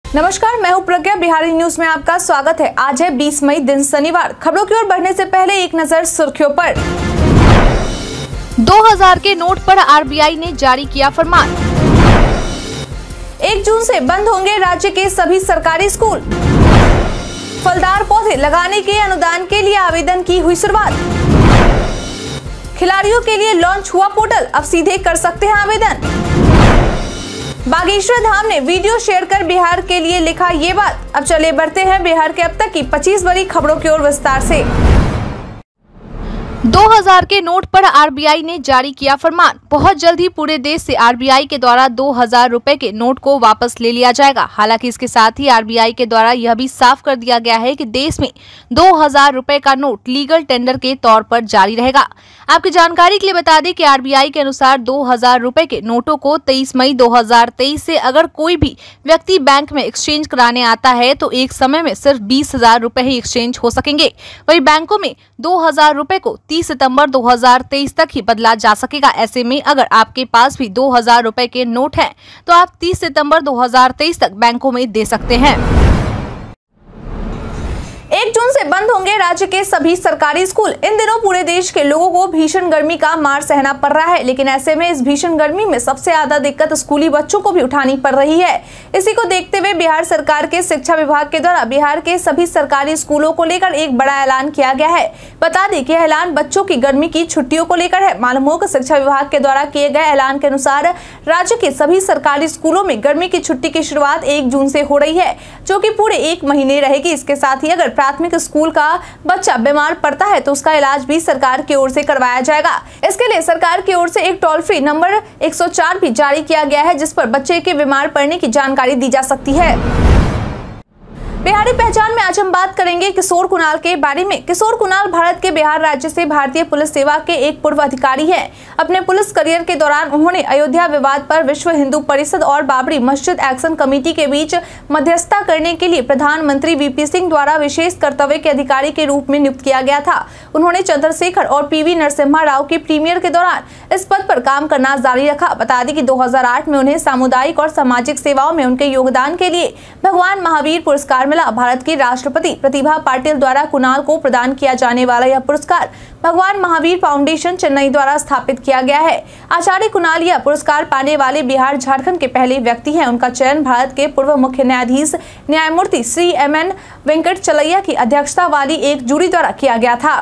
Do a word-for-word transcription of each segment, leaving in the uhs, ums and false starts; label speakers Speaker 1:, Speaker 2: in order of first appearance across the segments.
Speaker 1: नमस्कार, मैं हूं प्रज्ञा। बिहारी न्यूज में आपका स्वागत है। आज है बीस मई, दिन शनिवार। खबरों की ओर बढ़ने से पहले एक नजर सुर्खियों पर।
Speaker 2: दो हज़ार के नोट पर आरबीआई ने जारी किया फरमान।
Speaker 1: एक जून से बंद होंगे राज्य के सभी सरकारी स्कूल। फलदार पौधे लगाने के अनुदान के लिए आवेदन की हुई शुरुआत। खिलाड़ियों के लिए लॉन्च हुआ पोर्टल, अब सीधे कर सकते हैं आवेदन। बागेश्वर धाम ने वीडियो शेयर कर बिहार के लिए लिखा ये बात। अब चले बढ़ते हैं बिहार के अब तक की पच्चीस बड़ी खबरों की ओर विस्तार से।
Speaker 2: दो हज़ार के नोट पर आरबीआई ने जारी किया फरमान। बहुत जल्द ही पूरे देश से आरबीआई के द्वारा दो हज़ार रुपए के नोट को वापस ले लिया जाएगा। हालांकि इसके साथ ही आरबीआई के द्वारा यह भी साफ कर दिया गया है कि देश में दो हज़ार रुपए का नोट लीगल टेंडर के तौर पर जारी रहेगा। आपकी जानकारी के लिए बता दें कि आरबीआई के अनुसार दो हज़ार रुपए के नोटों को तेईस मई दो हज़ार तेईस से अगर कोई भी व्यक्ति बैंक में एक्सचेंज कराने आता है तो एक समय में सिर्फ बीस हजार रुपए ही एक्सचेंज हो सकेंगे। वहीं बैंकों में दो हज़ार रुपए को तीस सितंबर दो हज़ार तेईस तक ही बदला जा सकेगा। ऐसे में अगर आपके पास भी दो हज़ार रुपए के नोट हैं तो आप तीस सितंबर दो हज़ार तेईस तक बैंकों में दे सकते हैं।
Speaker 1: एक जून से बंद होंगे राज्य के सभी सरकारी स्कूल। इन दिनों पूरे देश के लोगों को भीषण गर्मी का मार सहना पड़ रहा है, लेकिन ऐसे में इस भीषण गर्मी में सबसे ज्यादा दिक्कत स्कूली बच्चों को भी उठानी पड़ रही है। इसी को देखते हुए बिहार सरकार के शिक्षा विभाग के द्वारा बिहार के सभी सरकारी स्कूलों को लेकर एक बड़ा ऐलान किया गया है। बता दें कि ऐलान बच्चों की गर्मी की छुट्टियों को लेकर है। मालूम हो कि शिक्षा विभाग के द्वारा किए गए ऐलान के अनुसार राज्य के सभी सरकारी स्कूलों में गर्मी की छुट्टी की शुरुआत एक जून से हो रही है, जो कि पूरे एक महीने रहेगी। इसके साथ ही अगर प्राथमिक स्कूल का बच्चा बीमार पड़ता है तो उसका इलाज भी सरकार की ओर से करवाया जाएगा। इसके लिए सरकार की ओर से एक टोल फ्री नंबर एक सौ चार भी जारी किया गया है, जिस पर बच्चे के बीमार पड़ने की जानकारी दी जा सकती है। बिहारी पहचान में आज हम बात करेंगे किशोर कुणाल के बारे में। किशोर कुणाल भारत के बिहार राज्य से भारतीय पुलिस सेवा के एक पूर्व अधिकारी हैं। अपने पुलिस करियर के दौरान उन्होंने अयोध्या विवाद पर विश्व हिंदू परिषद और बाबरी मस्जिद एक्शन कमेटी के बीच मध्यस्थता करने के लिए प्रधानमंत्री वीपी सिंह द्वारा विशेष कर्तव्य के अधिकारी के रूप में नियुक्त किया गया था। उन्होंने चंद्रशेखर और पीवी नरसिम्हा राव के प्रीमियर के दौरान इस पद पर काम करना जारी रखा। बता दें कि दो हजार आठ में उन्हें सामुदायिक और सामाजिक सेवाओं में उनके योगदान के लिए भगवान महावीर पुरस्कार मिला। भारत की राष्ट्रपति प्रतिभा पाटिल द्वारा कुणाल को प्रदान किया जाने वाला यह पुरस्कार भगवान महावीर फाउंडेशन चेन्नई द्वारा स्थापित किया गया है। आचार्य कुणाल यह पुरस्कार पाने वाले बिहार झारखंड के पहले व्यक्ति हैं। उनका चयन भारत के पूर्व मुख्य न्यायाधीश न्यायमूर्ति श्री एम एन वेंकटचलैया की अध्यक्षता वाली एक जूरी द्वारा किया गया था।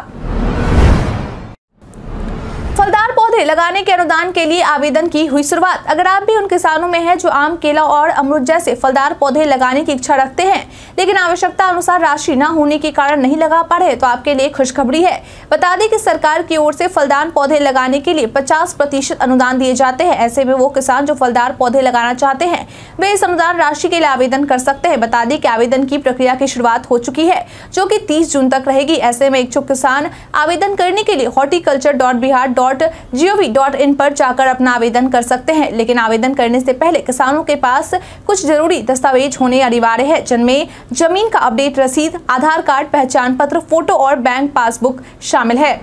Speaker 1: फलदार पौधे लगाने के अनुदान के लिए आवेदन की हुई शुरुआत। अगर आप भी उन किसानों में हैं जो आम, केला और अमरूद जैसे फलदार पौधे लगाने की इच्छा रखते हैं, लेकिन आवश्यकता अनुसार राशि न होने के कारण नहीं लगा पा रहे, तो आपके लिए खुशखबरी है। बता दें कि सरकार की ओर से फलदार पौधे लगाने के लिए पचास प्रतिशत अनुदान दिए जाते हैं। ऐसे में वो किसान जो फलदार पौधे लगाना चाहते हैं वे इस अनुदान राशि के लिए आवेदन कर सकते हैं। बता दें कि आवेदन की प्रक्रिया की शुरुआत हो चुकी है, जो कि तीस जून तक रहेगी। ऐसे में इच्छुक किसान आवेदन करने के लिए horticulture dot Bihar dot G O V dot in पर जाकर अपना आवेदन कर सकते हैं। लेकिन आवेदन करने से पहले किसानों के पास कुछ जरूरी दस्तावेज होने अनिवार्य है, जिनमें जमीन का अपडेट रसीद, आधार कार्ड, पहचान पत्र, फोटो और बैंक पासबुक शामिल है।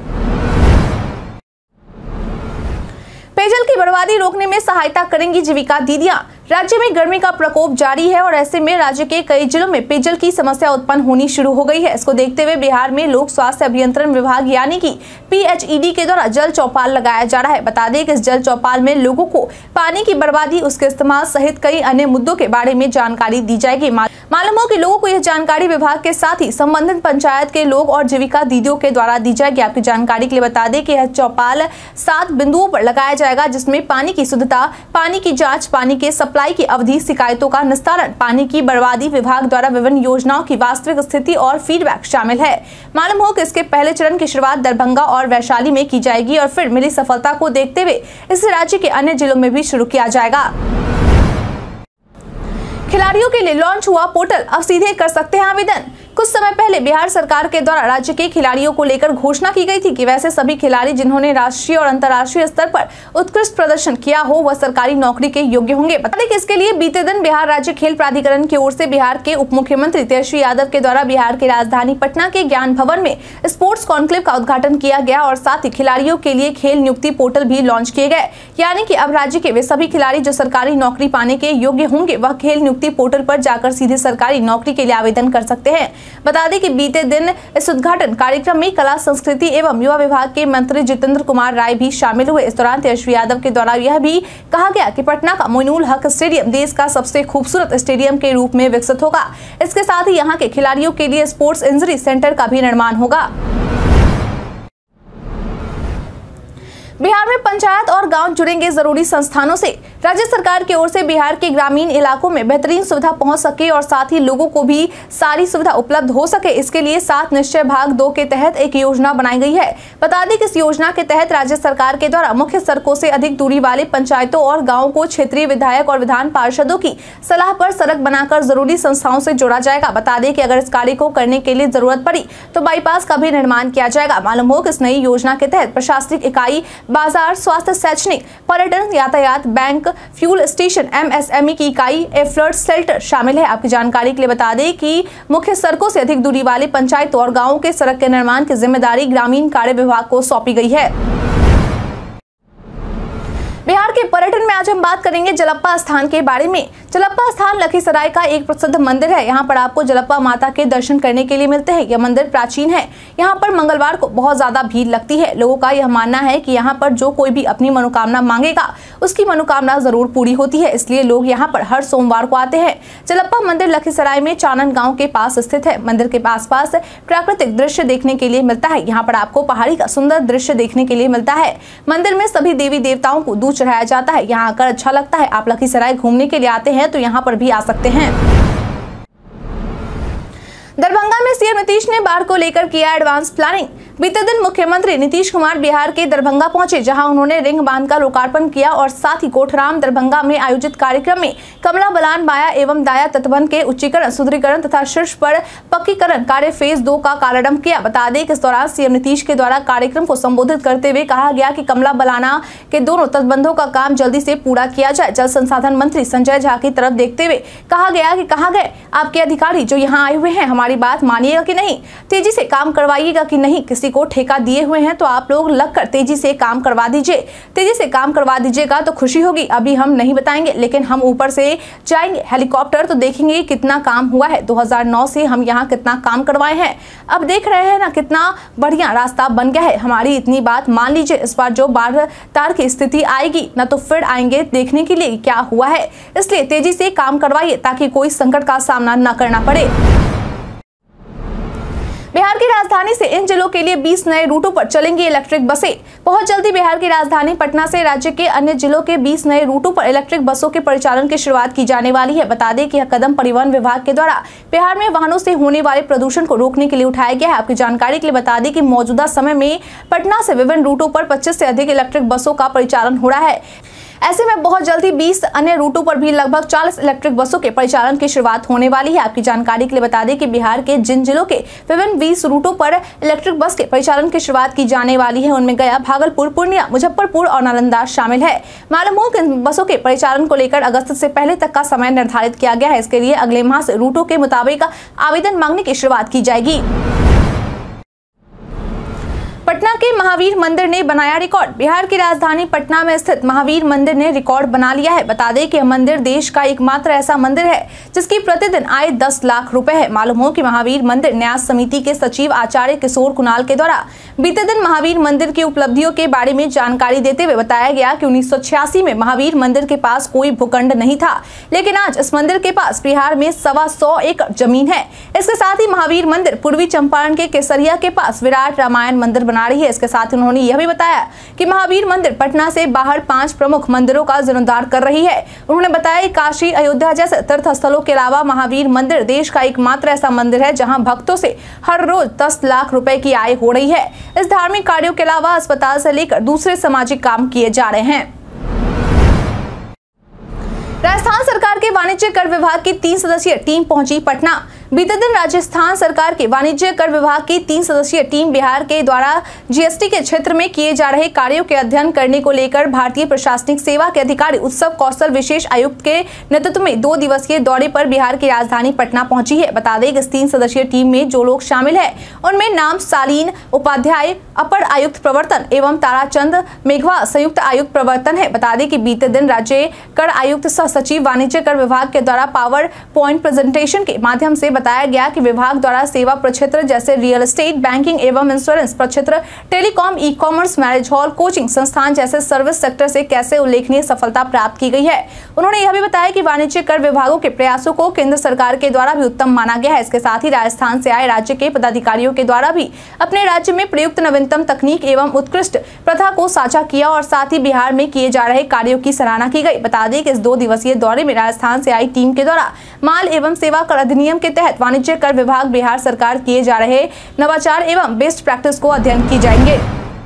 Speaker 1: पेयजल की बर्बादी रोकने में सहायता करेंगी जीविका दीदियां। राज्य में गर्मी का प्रकोप जारी है और ऐसे में राज्य के कई जिलों में पेयजल की समस्या उत्पन्न होनी शुरू हो गई है। इसको देखते हुए बिहार में लोक स्वास्थ्य अभियंत्रण विभाग यानी कि पी एच ई डी के द्वारा जल चौपाल लगाया जा रहा है। बता दें कि इस जल चौपाल में लोगों को पानी की बर्बादी, उसके इस्तेमाल सहित कई अन्य मुद्दों के बारे में जानकारी दी जाएगी। मालूम हो कि लोगों को यह जानकारी विभाग के साथ ही संबंधित पंचायत के लोग और जीविका दीदियों के द्वारा दी जाएगी। आपकी जानकारी के लिए बता दें कि यह चौपाल सात बिंदुओं पर लगाया जाएगा, जिसमें पानी की शुद्धता, पानी की जाँच, पानी के सप्लाई की अवधि, शिकायतों का निस्तारण, पानी की बर्बादी, विभाग द्वारा विभिन्न योजनाओं की वास्तविक स्थिति और फीडबैक शामिल है। मालूम हो कि इसके पहले चरण की शुरुआत दरभंगा और वैशाली में की जाएगी और फिर मिली सफलता को देखते हुए इसे राज्य के अन्य जिलों में भी शुरू किया जाएगा। खिलाड़ियों के लिए लॉन्च हुआ पोर्टल, अब सीधे कर सकते हैं आवेदन। कुछ समय पहले बिहार सरकार के द्वारा राज्य के खिलाड़ियों को लेकर घोषणा की गई थी कि वैसे सभी खिलाड़ी जिन्होंने राष्ट्रीय और अंतर्राष्ट्रीय स्तर पर उत्कृष्ट प्रदर्शन किया हो वह सरकारी नौकरी के योग्य होंगे। बता दें कि इसके लिए बीते दिन बिहार राज्य खेल प्राधिकरण की ओर से बिहार के उप मुख्यमंत्री तेजस्वी यादव के द्वारा बिहार की राजधानी पटना के ज्ञान भवन में स्पोर्ट्स कॉन्क्लेव का उद्घाटन किया गया और साथ ही खिलाड़ियों के लिए खेल नियुक्ति पोर्टल भी लॉन्च किए गए। यानी कि अब राज्य के वे सभी खिलाड़ी जो सरकारी नौकरी पाने के योग्य होंगे वह खेल नियुक्ति पोर्टल पर जाकर सीधे सरकारी नौकरी के लिए आवेदन कर सकते हैं। बता दें कि बीते दिन इस उद्घाटन कार्यक्रम में कला संस्कृति एवं युवा विभाग के मंत्री जितेंद्र कुमार राय भी शामिल हुए। इस दौरान तेजस्वी यादव के द्वारा यह भी कहा गया कि पटना का मोइनुल हक स्टेडियम देश का सबसे खूबसूरत स्टेडियम के रूप में विकसित होगा। इसके साथ ही यहाँ के खिलाड़ियों के लिए स्पोर्ट्स इंजरी सेंटर का भी निर्माण होगा। बिहार में पंचायत और गांव जुड़ेंगे जरूरी संस्थानों से। राज्य सरकार की ओर से बिहार के ग्रामीण इलाकों में बेहतरीन सुविधा पहुंच सके और साथ ही लोगों को भी सारी सुविधा उपलब्ध हो सके, इसके लिए सात निश्चय भाग दो के तहत एक योजना बनाई गई है। बता दें कि इस योजना के तहत राज्य सरकार के द्वारा मुख्य सड़कों से अधिक दूरी वाले पंचायतों और गाँवों को क्षेत्रीय विधायक और विधान पार्षदों की सलाह पर सड़क बनाकर जरूरी संस्थाओं से जोड़ा जाएगा। बता दें कि अगर इस कार्य को करने के लिए जरूरत पड़ी तो बाईपास का भी निर्माण किया जाएगा। मालूम हो कि इस नई योजना के तहत प्रशासनिक इकाई, बाजार, स्वास्थ्य, शैक्षणिक, पर्यटन, यातायात, बैंक, फ्यूल स्टेशन, एमएसएमई की इकाई, एफ्लड शेल्टर शामिल है। आपकी जानकारी के लिए बता दें कि मुख्य सड़कों से अधिक दूरी वाले पंचायतों और गांवों के सड़क के निर्माण की जिम्मेदारी ग्रामीण कार्य विभाग को सौंपी गई है। बिहार के पर्यटन में आज हम बात करेंगे जलप्पा स्थान के बारे में। जलप्पा स्थान लखीसराय का एक प्रसिद्ध मंदिर है। यहाँ पर आपको जलप्पा माता के दर्शन करने के लिए मिलते हैं। यह मंदिर प्राचीन है। यहाँ पर मंगलवार को बहुत ज्यादा भीड़ लगती है। लोगों का यह मानना है कि यहाँ पर जो कोई भी अपनी मनोकामना मांगेगा उसकी मनोकामना जरूर पूरी होती है, इसलिए लोग यहाँ पर हर सोमवार को आते हैं। जलप्पा मंदिर लखीसराय में चानन गाँव के पास स्थित है। मंदिर के आस पास प्राकृतिक दृश्य देखने के लिए मिलता है। यहाँ पर आपको पहाड़ी का सुंदर दृश्य देखने के लिए मिलता है। मंदिर में सभी देवी देवताओं को दूध चढ़ाया जाता है। यहाँ आकर अच्छा लगता है। आप लखीसराय घूमने के लिए आते हैं तो यहाँ पर भी आ सकते हैं। दरभंगा में सीएम नीतीश ने बाढ़ को लेकर किया एडवांस प्लानिंग। बीते दिन मुख्यमंत्री नीतीश कुमार बिहार के दरभंगा पहुंचे, जहां उन्होंने रिंग बांध का लोकार्पण किया और साथ ही कोठराम दरभंगा में आयोजित कार्यक्रम में कमला बलान बाया एवं दाया तटबंध के उच्चीकरण, सुदृढ़ीकरण तथा शीर्ष पर पक्कीकरण कार्य फेज दो का कार्यारंभ किया। बता दें कि इस दौरान सीएम नीतीश के द्वारा कार्यक्रम को संबोधित करते हुए कहा गया कि कमला बलाना के दोनों तटबंधों का काम जल्दी से पूरा किया जाए। जल संसाधन मंत्री संजय झा की तरफ देखते हुए कहा गया कि कहा गए आपके अधिकारी जो यहाँ आए हुए हैं, हमारी बात मानिएगा कि नहीं, तेजी से काम करवाइएगा कि नहीं। किसी को ठेका दिए हुए हैं तो आप लोग लगकर तेजी से काम करवा दीजिए। तेजी से काम करवा दीजिएगा तो खुशी होगी। अभी हम नहीं बताएंगे, लेकिन हम ऊपर से जाएंगे हेलीकॉप्टर तो देखेंगे कितना काम हुआ है। दो हज़ार नौ से हम यहाँ कितना काम करवाए हैं। अब देख रहे हैं ना कितना बढ़िया रास्ता बन गया है। हमारी इतनी बात मान लीजिए। इस बार जो बाढ़ तार की स्थिति आएगी ना तो फिर आएंगे देखने के लिए क्या हुआ है। इसलिए तेजी से काम करवाइए ताकि कोई संकट का सामना न करना पड़े। बिहार की राजधानी से इन जिलों के लिए बीस नए रूटों पर चलेंगी इलेक्ट्रिक बसें। बहुत जल्दी बिहार की राजधानी पटना से राज्य के अन्य जिलों के बीस नए रूटों पर इलेक्ट्रिक बसों के परिचालन की शुरुआत की जाने वाली है। बता दें कि यह कदम परिवहन विभाग के द्वारा बिहार में वाहनों से होने वाले प्रदूषण को रोकने के लिए उठाया गया है। आपकी जानकारी के लिए बता दें कि मौजूदा समय में पटना से विभिन्न रूटों पर पच्चीस से अधिक इलेक्ट्रिक बसों का परिचालन हो रहा है। ऐसे में बहुत जल्दी बीस अन्य रूटों पर भी लगभग चालीस इलेक्ट्रिक बसों के परिचालन की शुरुआत होने वाली है। आपकी जानकारी के लिए बता दें कि बिहार के जिन जिलों के विभिन्न बीस रूटों पर इलेक्ट्रिक बस के परिचालन की शुरुआत की जाने वाली है उनमें गया, भागलपुर, पूर्णिया, मुजफ्फरपुर और नालंदा शामिल है। मालूम हो कि इन बसों के परिचालन को लेकर अगस्त से पहले तक का समय निर्धारित किया गया है। इसके लिए अगले माह से रूटों के मुताबिक आवेदन मांगने की शुरुआत की जाएगी। पटना के महावीर मंदिर ने बनाया रिकॉर्ड। बिहार की राजधानी पटना में स्थित महावीर मंदिर ने रिकॉर्ड बना लिया है। बता दें कि यह मंदिर देश का एकमात्र ऐसा मंदिर है जिसकी प्रतिदिन आय दस लाख रुपए है। मालूम हो कि महावीर मंदिर न्यास समिति के सचिव आचार्य किशोर कुणाल के द्वारा बीते दिन महावीर मंदिर की उपलब्धियों के बारे में जानकारी देते हुए बताया गया कि उन्नीस सौ छियासी में महावीर मंदिर के पास कोई भूखंड नहीं था, लेकिन आज इस मंदिर के पास बिहार में सवा सौ एकड़ जमीन है। इसके साथ ही महावीर मंदिर पूर्वी चंपारण के केसरिया के पास विराट रामायण मंदिर बना रही है। इसके साथ उन्होंने यह भी बताया कि महावीर मंदिर पटना से बाहर पांच प्रमुख मंदिरों का जीर्णोद्धार कर रही है। उन्होंने बताया कि काशी, अयोध्या जैसे तीर्थ स्थलों के अलावा महावीर मंदिर देश का एकमात्र ऐसा मंदिर है जहां भक्तों से हर रोज दस लाख रुपए की आय हो रही है। इस धार्मिक कार्यों के अलावा अस्पताल से लेकर दूसरे सामाजिक काम किए जा रहे हैं। राजस्थान सरकार के वाणिज्य कर विभाग की तीन सदस्यीय टीम पहुंची पटना। बीते दिन राजस्थान सरकार के वाणिज्य कर विभाग की तीन सदस्यीय टीम बिहार के द्वारा जीएसटी के क्षेत्र में किए जा रहे कार्यों के अध्ययन करने को लेकर भारतीय प्रशासनिक सेवा के अधिकारी उत्सव कौशल विशेष आयुक्त के नेतृत्व में दो दिवसीय दौरे पर बिहार की राजधानी पटना पहुंची है। बता दें कि इस तीन सदस्यीय टीम में जो लोग शामिल है उनमें नाम शालीन उपाध्याय अपर आयुक्त प्रवर्तन एवं ताराचंद मेघवा संयुक्त आयुक्त प्रवर्तन है। बता दें कि बीते दिन राज्य कर आयुक्त सह सचिव वाणिज्य कर विभाग के द्वारा पावर पॉइंट प्रेजेंटेशन के माध्यम से बताया गया कि विभाग द्वारा सेवा प्रक्षेत्र जैसे रियल एस्टेट, बैंकिंग एवं इंश्योरेंस प्रक्षेत्र, telecom, e commerce, marriage hall, coaching संस्थान जैसे सर्विस सेक्टर से कैसे उल्लेखनीय सफलता प्राप्त की गई है। उन्होंने यह भी बताया कि वाणिज्य कर विभागों के प्रयासों को केंद्र सरकार के द्वारा भी उत्तम माना गया है। इसके साथ ही राजस्थान से आए राज्य के पदाधिकारियों के द्वारा भी अपने राज्य में प्रयुक्त नवीनतम तकनीक एवं उत्कृष्ट प्रथा को साझा किया और साथ ही बिहार में किए जा रहे कार्यों की सराहना की गई। बता दें कि इस दो दिवसीय दौरे में राजस्थान से आई टीम के द्वारा माल एवं सेवा कर अधिनियम के तहत वाणिज्य कर विभाग बिहार सरकार किए जा रहे नवाचार एवं बेस्ट प्रैक्टिस को अध्ययन की जाएंगे।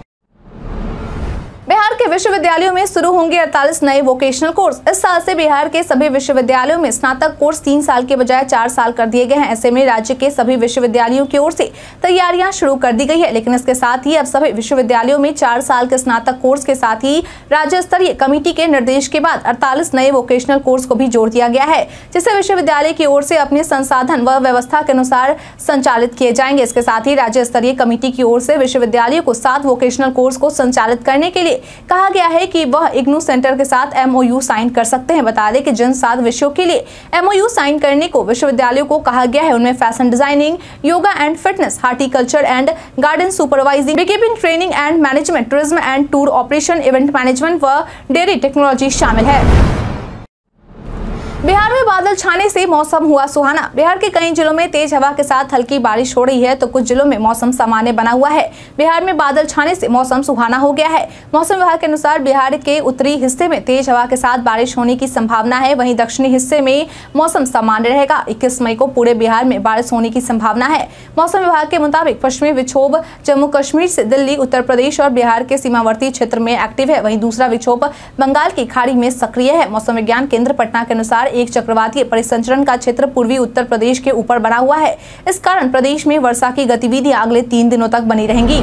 Speaker 1: बिहार के विश्वविद्यालयों में शुरू होंगे अड़तालीस नए वोकेशनल कोर्स। इस साल से बिहार के सभी विश्वविद्यालयों में स्नातक कोर्स तीन साल के बजाय चार साल कर दिए गए हैं। ऐसे में राज्य के सभी विश्वविद्यालयों की ओर से तैयारियां शुरू कर दी गई है, लेकिन इसके साथ ही अब सभी विश्वविद्यालयों में चार साल के स्नातक कोर्स के साथ ही राज्य स्तरीय कमेटी के निर्देश के बाद अड़तालीस नए वोकेशनल कोर्स को भी जोड़ दिया गया है, जिसे विश्वविद्यालय की ओर से अपने संसाधन व व्यवस्था के अनुसार संचालित किए जाएंगे। इसके साथ ही राज्य स्तरीय कमेटी की ओर से विश्वविद्यालयों को सात वोकेशनल कोर्स को संचालित करने के लिए कहा गया है कि वह इग्नू सेंटर के साथ एमओयू साइन कर सकते हैं। बता दें कि जिन सात विषयों के लिए एमओयू साइन करने को विश्वविद्यालयों को कहा गया है उनमें fashion designing, yoga and fitness, horticulture and garden supervising, beekeeping training and management, tourism and tour operation, event management व डेयरी टेक्नोलॉजी शामिल है। बिहार में बादल छाने से मौसम हुआ सुहाना। बिहार के कई जिलों में तेज हवा के साथ हल्की बारिश हो रही है तो कुछ जिलों में मौसम सामान्य बना हुआ है। बिहार में बादल छाने से मौसम सुहाना हो गया है। मौसम विभाग के अनुसार बिहार के उत्तरी हिस्से में तेज हवा के साथ बारिश होने की संभावना है, वहीं दक्षिणी हिस्से में मौसम सामान्य रहेगा। इक्कीस मई को पूरे बिहार में बारिश होने की संभावना है। मौसम विभाग के मुताबिक पश्चिमी विक्षोभ जम्मू कश्मीर से दिल्ली, उत्तर प्रदेश और बिहार के सीमावर्ती क्षेत्र में एक्टिव है, वहीं दूसरा विक्षोभ बंगाल की खाड़ी में सक्रिय है। मौसम विज्ञान केंद्र पटना के अनुसार एक चक्रवातीय परिसंचरण का क्षेत्र पूर्वी उत्तर प्रदेश के ऊपर बना हुआ है। इस कारण प्रदेश में वर्षा की गतिविधियां अगले तीन दिनों तक बनी रहेंगी।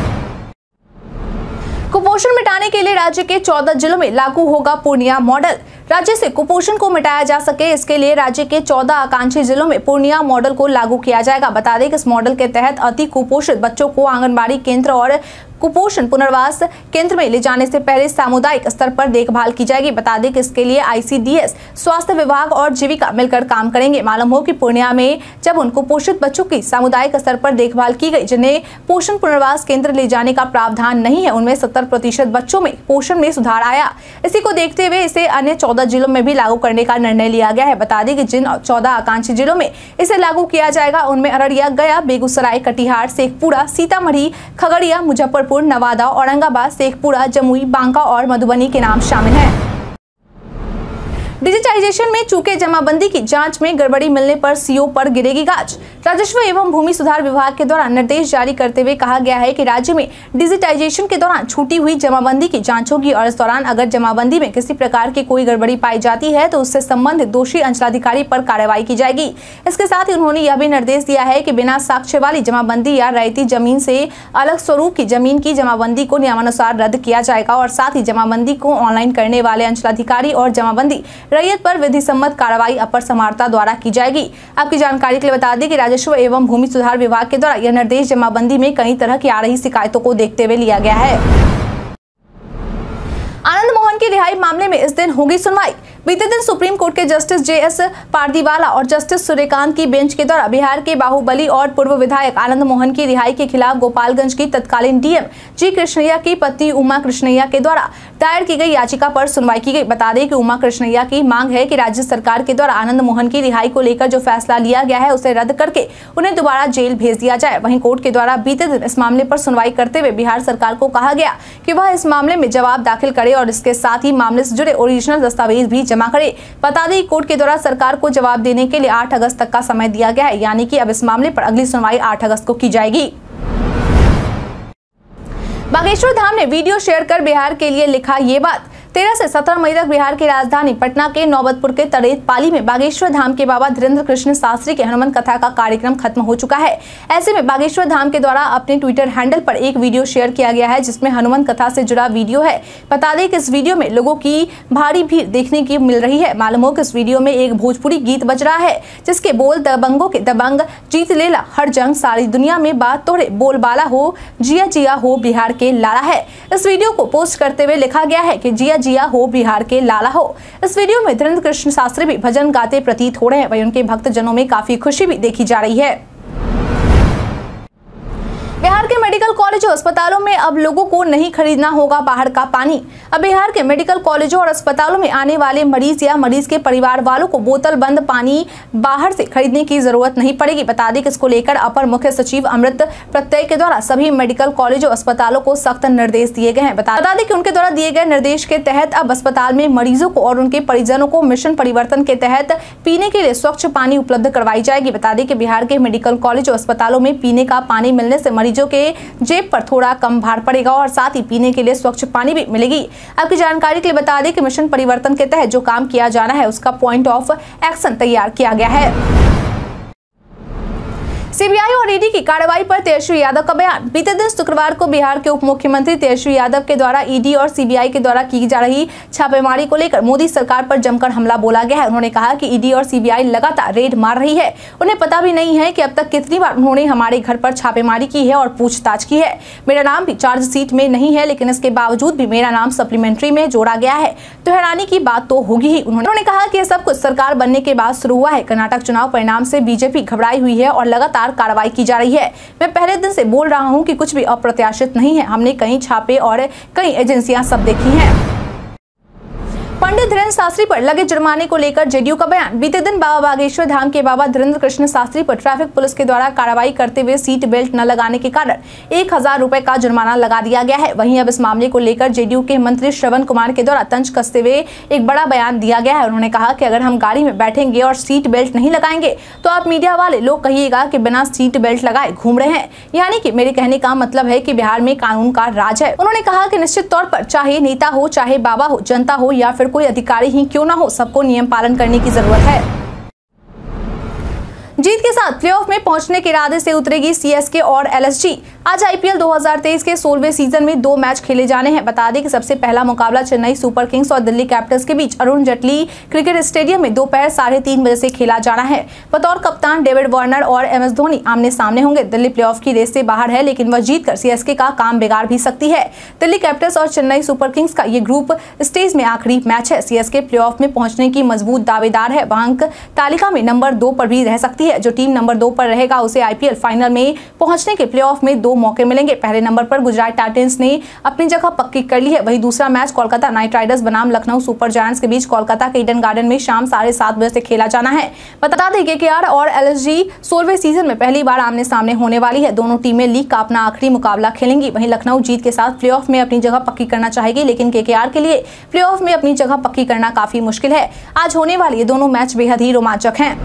Speaker 1: कुपोषण मिटाने के लिए राज्य के चौदह जिलों में लागू होगा पूर्णिया मॉडल। राज्य से कुपोषण को मिटाया जा सके इसके लिए राज्य के चौदह आकांक्षी जिलों में पूर्णिया मॉडल को लागू किया जाएगा। बता दें कि इस मॉडल के तहत अति कुपोषित बच्चों को आंगनबाड़ी केंद्र और कुपोषण पुनर्वास केंद्र में ले जाने से पहले सामुदायिक स्तर पर देखभाल की जाएगी। बता दें कि इसके लिए आईसीडीएस, स्वास्थ्य विभाग और जीविका मिलकर काम करेंगे। मालूम हो कि पूर्णिया में जब उन कुपोषित बच्चों की सामुदायिक स्तर पर देखभाल की गई जिन्हें पोषण पुनर्वास केंद्र ले जाने का प्रावधान नहीं है, उनमें सत्तर प्रतिशत बच्चों में पोषण में सुधार आया। इसी को देखते हुए इसे अन्य चौदह जिलों में भी लागू करने का निर्णय लिया गया है। बता दें कि जिन चौदह आकांक्षी जिलों में इसे लागू किया जाएगा उनमें अररिया, गया, बेगूसराय, कटिहार, शेखपुरा, सीतामढ़ी, खगड़िया, मुजफ्फरपुर, नवादा, औरंगाबाद, शेखपुरा, जमुई, बांका और मधुबनी के नाम शामिल हैं। डिजिटाइजेशन में चूके जमाबंदी की जांच में गड़बड़ी मिलने पर सीओ पर गिरेगी गाज। राजस्व एवं भूमि सुधार विभाग के द्वारा निर्देश जारी करते हुए कहा गया है कि राज्य में डिजिटाइजेशन के दौरान छूटी हुई जमाबंदी की जांच होगी और इस दौरान अगर जमाबंदी में किसी प्रकार की कोई गड़बड़ी पाई जाती है तो उससे संबंधित दोषी अंचलाधिकारी पर कार्रवाई की जाएगी। इसके साथ ही उन्होंने यह भी निर्देश दिया है कि बिना साक्ष्य वाली जमाबंदी या रैयती जमीन से अलग स्वरूप की जमीन की जमाबंदी को नियमानुसार रद्द किया जाएगा और साथ ही जमाबंदी को ऑनलाइन करने वाले अंचलाधिकारी और जमाबंदी रैयत पर विधि सम्मत कार्रवाई अपर समाहर्ता द्वारा की जाएगी। आपकी जानकारी के लिए बता दें कि राजस्व एवं भूमि सुधार विभाग के द्वारा यह निर्देश जमाबंदी में कई तरह की आ रही शिकायतों को देखते हुए लिया गया है। आनंद मोहन की रिहाई मामले में इस दिन होगी सुनवाई। बीते दिन सुप्रीम कोर्ट के जस्टिस जे एस पारदीवाला और जस्टिस सूर्यकांत की बेंच के द्वारा बिहार के बाहुबली और पूर्व विधायक आनंद मोहन की रिहाई के खिलाफ गोपालगंज की तत्कालीन डीएम जी कृष्णैया की पत्नी उमा कृष्णैया के द्वारा दायर की गई याचिका पर सुनवाई की गई। बता दें कि उमा कृष्णैया की मांग है कि राज्य सरकार के द्वारा आनंद मोहन की रिहाई को लेकर जो फैसला लिया गया है उसे रद्द करके उन्हें दोबारा जेल भेज दिया जाए। वहीं कोर्ट के द्वारा बीते दिन इस मामले पर सुनवाई करते हुए बिहार सरकार को कहा गया कि वह इस मामले में जवाब दाखिल करे और इसके साथ ही मामले से जुड़े ओरिजिनल दस्तावेज भी जमा करे। बता दें कोर्ट के द्वारा सरकार को जवाब देने के लिए आठ अगस्त तक का समय दिया गया है, यानी कि अब इस मामले पर अगली सुनवाई आठ अगस्त को की जाएगी। बागेश्वर धाम ने वीडियो शेयर कर बिहार के लिए लिखा ये बात। तेरह से सत्रह मई तक बिहार की राजधानी पटना के नौबतपुर के तरेत पाली में बागेश्वर धाम के बाबा धीरेन्द्र कृष्ण शास्त्री के हनुमान कथा का कार्यक्रम खत्म हो चुका है। ऐसे में बागेश्वर धाम के द्वारा अपने ट्विटर हैंडल पर एक वीडियो शेयर किया गया है जिसमें हनुमान कथा से जुड़ा वीडियो है। बता दें कि इस वीडियो में लोगों की भारी भीड़ देखने की मिल रही है। मालूम हो कि इस वीडियो में एक भोजपुरी गीत बज रहा है जिसके बोल दबंगों के दबंग जीत लेला हर जंग सारी दुनिया में बात तोड़े बोलबाला हो जिया जिया हो बिहार के लाला है। इस वीडियो को पोस्ट करते हुए लिखा गया है कि जिया जिया हो बिहार के लाला हो। इस वीडियो में धीरेन्द्र कृष्ण शास्त्री भी भजन गाते प्रतीत हो रहे हैं। वहीं उनके भक्तजनों में काफी खुशी भी देखी जा रही है। बिहार के मेडिकल कॉलेज और अस्पतालों में अब लोगों को नहीं खरीदना होगा बाहर का पानी। अब बिहार के मेडिकल कॉलेजों और अस्पतालों में आने वाले मरीज या मरीज के परिवार वालों को बोतल बंद पानी बाहर से खरीदने की जरूरत नहीं पड़ेगी। बता दें कि इसको लेकर अपर मुख्य सचिव अमृत प्रत्यय के द्वारा सभी मेडिकल कॉलेज और अस्पतालों को सख्त निर्देश दिए गए हैं। बता दें कि उनके द्वारा दिए गए निर्देश के तहत अब अस्पताल में मरीजों को और उनके परिजनों को मिशन परिवर्तन के तहत पीने के लिए स्वच्छ पानी उपलब्ध करवाई जाएगी। बता दें कि बिहार के मेडिकल कॉलेज और अस्पतालों में पीने का पानी मिलने से मरीजों के जेब पर थोड़ा कम भार पड़ेगा और साथ ही पीने के लिए स्वच्छ पानी भी मिलेगी। आपकी जानकारी के लिए बता दें कि मिशन परिवर्तन के तहत जो काम किया जाना है उसका पॉइंट ऑफ एक्शन तैयार किया गया है। सीबीआई और ईडी की कार्रवाई पर तेजस्वी यादव का बयान। बीते दिन शुक्रवार को बिहार के उप मुख्यमंत्री तेजस्वी यादव के द्वारा ईडी और सीबीआई के द्वारा की जा रही छापेमारी को लेकर मोदी सरकार पर जमकर हमला बोला गया है। उन्होंने कहा कि ईडी और सीबीआई लगातार रेड मार रही है। उन्हें पता भी नहीं है कि अब तक कितनी बार उन्होंने हमारे घर पर छापेमारी की है और पूछताछ की है। मेरा नाम भी चार्जशीट में नहीं है, लेकिन इसके बावजूद भी मेरा नाम सप्लीमेंट्री में जोड़ा गया है, तो हैरानी की बात तो होगी ही। उन्होंने कहा कि यह सब कुछ सरकार बनने के बाद शुरू हुआ है। कर्नाटक चुनाव परिणाम से बीजेपी घबराई हुई है और लगातार कार्रवाई की जा रही है। मैं पहले दिन से बोल रहा हूं कि कुछ भी अप्रत्याशित नहीं है। हमने कई छापे और कई एजेंसियां सब देखी हैं। पंडित धीरेन्द्र शास्त्री पर लगे जुर्माने को लेकर जेडीयू का बयान। बीते दिन बाबा बागेश्वर धाम के बाबा धीरेन्द्र कृष्ण शास्त्री पर ट्रैफिक पुलिस के द्वारा कार्रवाई करते हुए सीट बेल्ट न लगाने के कारण एक हजार रुपए का जुर्माना लगा दिया गया है। वहीं अब इस मामले को लेकर जेडीयू के मंत्री श्रवण कुमार के द्वारा तंज कसते हुए एक बड़ा बयान दिया गया है। उन्होंने कहा कि अगर हम गाड़ी में बैठेंगे और सीट बेल्ट नहीं लगाएंगे तो आप मीडिया वाले लोग कहिएगा कि बिना सीट बेल्ट लगाए घूम रहे हैं। यानी कि मेरे कहने का मतलब है कि बिहार में कानून का राज है। उन्होंने कहा कि निश्चित तौर पर चाहे नेता हो, चाहे बाबा हो, जनता हो या फिर कोई अधिकारी ही क्यों ना हो, सबको नियम पालन करने की जरूरत है। जीत के साथ प्लेऑफ में पहुंचने के इरादे से उतरेगी सीएसके और एलएसजी। आज आईपीएल दो हज़ार तेईस के सोलहवें सीजन में दो मैच खेले जाने हैं। बता दें कि सबसे पहला मुकाबला चेन्नई सुपर किंग्स और दिल्ली कैपिटल्स के बीच अरुण जेटली क्रिकेट स्टेडियम में दोपहर साढ़े तीन बजे से खेला जाना है। बतौर कप्तान डेविड वार्नर और एम एस धोनी आमने सामने होंगे। दिल्ली प्लेऑफ की रेस से बाहर है, लेकिन वह जीतकर सीएसके का काम बिगाड़ भी सकती है। दिल्ली कैपिटल्स और चेन्नई सुपर किंग्स का ये ग्रुप स्टेज में आखिरी मैच है। सीएसके प्लेऑफ में पहुंचने की मजबूत दावेदार है। वह अंक तालिका में नंबर दो पर भी रह सकती है। जो टीम नंबर दो पर रहेगा उसे आईपीएल फाइनल में पहुंचने के प्लेऑफ में दो मौके मिलेंगे। पहले नंबर पर गुजरात टाइटंस ने अपनी जगह पक्की कर ली है। वहीं दूसरा मैच कोलकाता नाइट राइडर्स बनाम लखनऊ सुपर जायंट्स के बीच कोलकाता के ईडन गार्डन में शाम साढ़े सात बजे से खेला जाना है। बता दें कि केकेआर और एलएसजी सोलहवें सीजन में पहली बार आमने सामने होने वाली है। दोनों टीमें लीग का अपना आखिरी मुकाबला खेलेंगी। वहीं लखनऊ जीत के साथ प्लेऑफ में अपनी जगह पक्की करना चाहेगी, लेकिन केकेआर के लिए प्लेऑफ में अपनी जगह पक्की करना काफी मुश्किल है। आज होने वाले ये दोनों मैच बेहद ही रोमांचक हैं।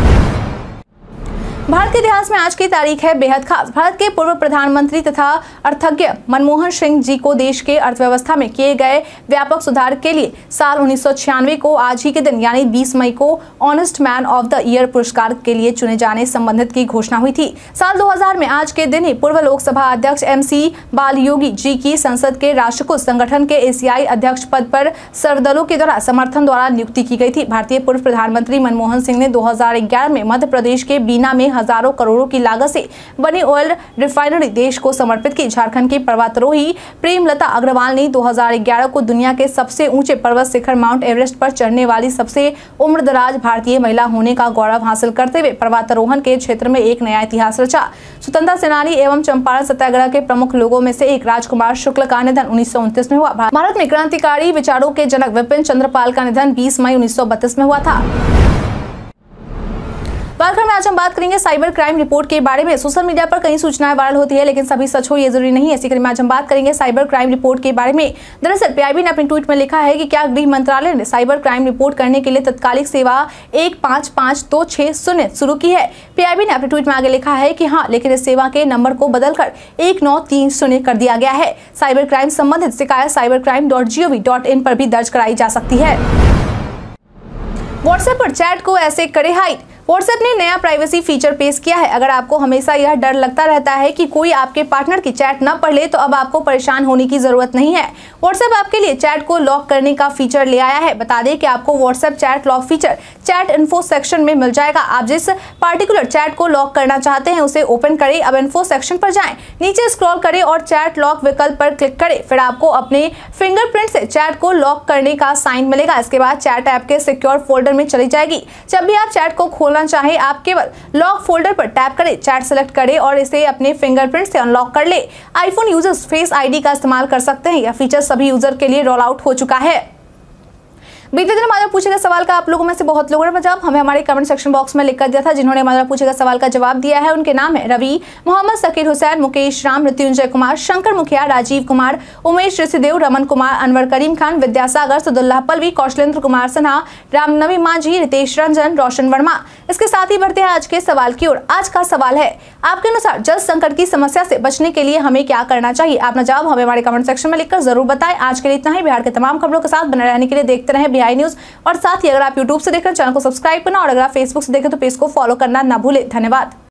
Speaker 1: भारत के इतिहास में आज की तारीख है बेहद खास। भारत के पूर्व प्रधानमंत्री तथा अर्थज्ञ मनमोहन सिंह जी को देश के अर्थव्यवस्था में किए गए व्यापक सुधार के लिए साल उन्नीस सौ छियानवे को आज ही के दिन यानी बीस मई को honest man of the year पुरस्कार के लिए चुने जाने संबंधित की घोषणा हुई थी। साल दो हज़ार में आज के दिन ही पूर्व लोकसभा अध्यक्ष एम सी बालयोगी जी की संसद के राष्ट्रकूट संगठन के एशियाई अध्यक्ष पद पर सर्वदलों के द्वारा समर्थन द्वारा नियुक्ति की गई थी। भारतीय पूर्व प्रधानमंत्री मनमोहन सिंह ने दो हजार ग्यारह में मध्य प्रदेश के बीना में हजारों करोड़ों की लागत से बनी ऑयल रिफाइनरी देश को समर्पित की। झारखंड की पर्वतारोही प्रेमलता अग्रवाल ने दो हज़ार ग्यारह को दुनिया के सबसे ऊंचे पर्वत शिखर माउंट एवरेस्ट पर चढ़ने वाली सबसे उम्रदराज भारतीय महिला होने का गौरव हासिल करते हुए पर्वतारोहण के क्षेत्र में एक नया इतिहास रचा। स्वतंत्रता सेनानी एवं चंपारण सत्याग्रह के प्रमुख लोगों में से एक राजकुमार शुक्ल का निधन उन्नीस सौ उनतीस में हुआ। भारत में क्रांतिकारी विचारों के जनक विपिन चंद्र पाल का निधन बीस मई उन्नीस सौ बत्तीस में हुआ था। बात में आज हम बात करेंगे साइबर क्राइम रिपोर्ट के बारे में। सोशल मीडिया पर कई सूचनाएं वायरल होती है, लेकिन सभी सच हो ये जरूरी नहीं है। इसी क्रम में आज हम बात करेंगे साइबर क्राइम रिपोर्ट के बारे में। दरअसल पीआईबी ने अपने ट्वीट में लिखा है कि क्या गृह मंत्रालय ने साइबर क्राइम रिपोर्ट करने के लिए तत्कालिक सेवा एक पाँच पाँच दो छह शून्य शुरू की है। पीआईबी ने अपने ट्वीट में आगे लिखा है कि हाँ, लेकिन इस सेवा के नंबर को बदलकर एक नौ तीन शून्य कर दिया गया है। साइबर क्राइम संबंधित शिकायत cyber crime dot G O V dot in पर भी दर्ज कराई जा सकती है। व्हाट्सएप पर चैट को ऐसे करे हाइड। व्हाट्सएप ने नया प्राइवेसी फीचर पेश किया है। अगर आपको हमेशा यह डर लगता रहता है कि कोई आपके पार्टनर की चैट न पढ़ ले, तो अब आपको परेशान होने की जरूरत नहीं है। व्हाट्सएप आपके लिए चैट को लॉक करने का फीचर ले आया है। बता दें कि आपको WhatsApp chat lock feature chat info section में मिल जाएगा। आप जिस पार्टिकुलर चैट को लॉक करना चाहते हैं उसे ओपन करें। अब इन्फो सेक्शन पर जाएं, नीचे स्क्रॉल करें और चैट लॉक विकल्प पर क्लिक करें। फिर आपको अपने फिंगरप्रिंट से चैट को लॉक करने का साइन मिलेगा। इसके बाद चैट ऐप के सिक्योर फोल्डर में चली जाएगी। जब भी आप चैट को खोलना चाहें, आप केवल लॉक फोल्डर पर टैप करें, चैट सेलेक्ट करें और इसे अपने फिंगरप्रिंट से अनलॉक कर ले। आईफोन यूजर्स फेस आईडी का इस्तेमाल कर सकते हैं। यह फीचर सभी यूजर के लिए रोल आउट हो चुका है। बीते दिन हमारा पूछे गए सवाल का आप लोगों में से बहुत लोगों ने जवाब हमें हमारे कमेंट सेक्शन बॉक्स में लिख कर दिया था। जिन्होंने हमारा पूछे गए सवाल का जवाब दिया है उनके नाम है रवि, मोहम्मद सकीर हुसैन, मुकेश राम, मृत्युंजय कुमार, शंकर मुखिया, राजीव कुमार, उमेश ऋषिदेव, रमन कुमार, अनवर करीम खान, विद्यासागर, सदुल्लाह पलवी, कौशलेंद्र कुमार सिन्हा, रामनवी मांझी, रितेश रंजन, रोशन वर्मा। इसके साथ ही बढ़ते हैं आज के सवाल की ओर। आज का सवाल है, आपके अनुसार जल संकट की समस्या से बचने के लिए हमें क्या करना चाहिए? अपना जवाब हमें हमारे कमेंट सेक्शन में लिखकर जरूर बताएं। आज के लिए इतना ही। बिहार के तमाम खबरों के साथ बने रहने के लिए देखते रहें बिहार न्यूज। और साथ ही अगर आप यूट्यूब से देख रहे हैं चैनल को सब्सक्राइब करना, और अगर आप फेसबुक से देखें तो पेज को फॉलो करना ना भूलें। धन्यवाद।